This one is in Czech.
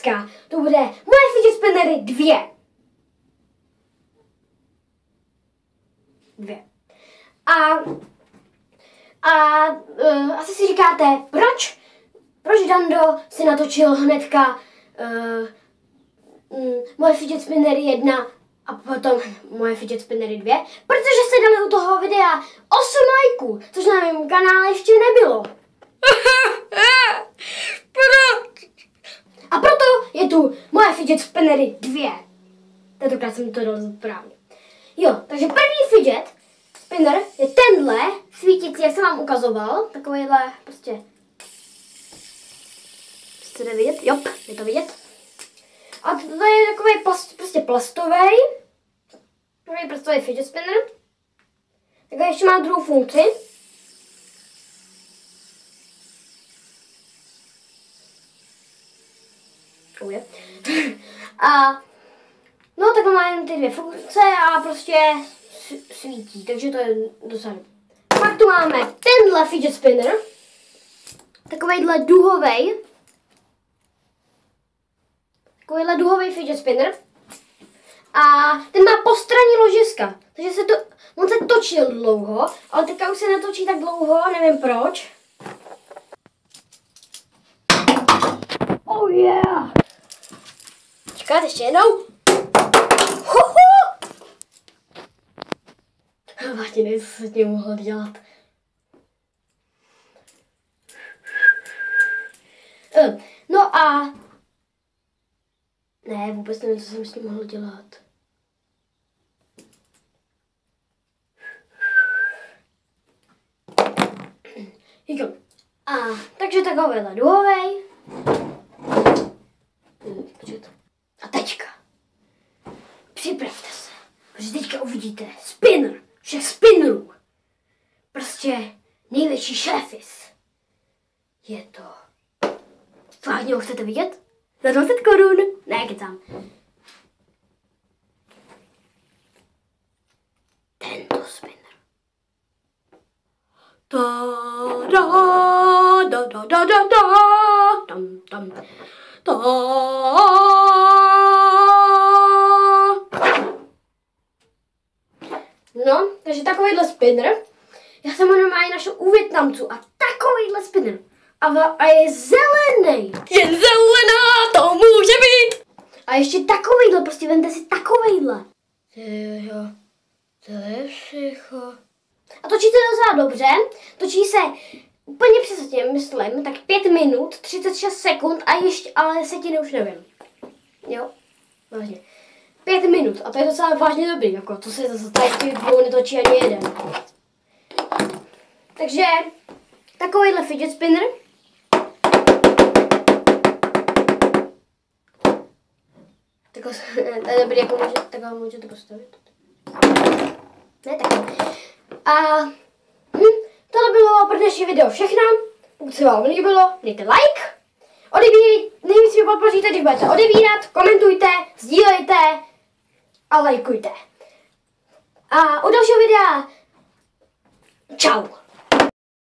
dneska to bude moje fidget spinnery 2. Asi si říkáte, proč Dando si natočil hnedka moje fidget spinnery 1 a potom moje fidget spinnery 2, protože se dali u toho videa 8 lajků, což na mém kanále ještě nebylo. A proto je tu moje fidget spinnery 2. Tentokrát jsem to dal správně. Jo, takže první fidget spinner je tenhle svítící, jak jsem vám ukazoval. Takovýhle prostě. Chcete vidět? Jop, je to vidět. A to je takový prostě plastový. Takový plastový fidget spinner. Takový ještě má druhou funkci. A no takhle má jen ty dvě funkce a prostě svítí, takže to je docela. Pak tu máme tenhle fidget spinner. Takovejhle duhovej. Takovýhle duhový fidget spinner. A ten má postranní ložiska. Takže on se točil dlouho, ale teďka už se netočí tak dlouho, nevím proč. Oh yeah! Čekat ještě jednou. Vážně nevím, co se s tím mohl dělat. No a ne, vůbec nevím, co jsem s tím mohl dělat. Jo. A takže takovýhle duhovej. A teďka. Připravte se, protože teďka uvidíte spinner všech spinnerů. Prostě největší šéfis. Je to. Vážně ho chcete vidět? Za 20 korun? Ne, kecám. Tento spinner. No, takže takovýhle spinner. Já jsem ho normálně našel u Vietnamců a takovýhle spinner. A je zelený. Jen zelená to může být. A ještě takovýhle, prostě vemte si takovýhle. Jo, to je všechno. A točí se docela dobře. Točí se úplně přesně, myslím, tak 5 minut, 36 sekund a ještě, ale setiny už nevím. Jo, vážně. 5 minut a to je docela vážně dobrý, jako to se zase tady dvou netočí ani jeden. Takže takovýhle fidget spinner. To je dobrý, jako můžete postavit. Ne, tak. A tohle bylo pro dnešní video všechno. Pokud se vám líbilo, dejte like. Nejvíc mi podpoříte, když budete odebírat, komentujte, sdílejte a lajkujte. A u dalšího videa čau.